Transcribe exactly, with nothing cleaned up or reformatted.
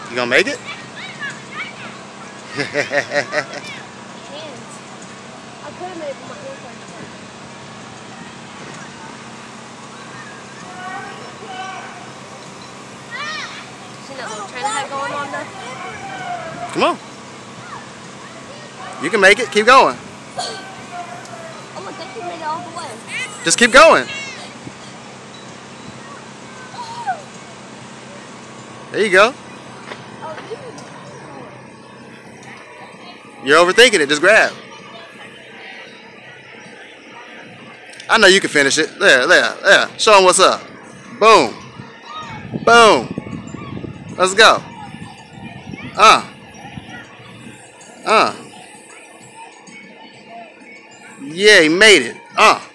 You gonna make it? Hands. I could have made it with my hands like that. See that little train I had going on there? Come on. You can make it. Keep going. Oh, look, they made it all the way. Just keep going. There you go. You're overthinking it. Just grab. I know you can finish it. There, there, there. Show them what's up. Boom. Boom. Let's go. Uh. Uh. Yeah, he made it. Uh.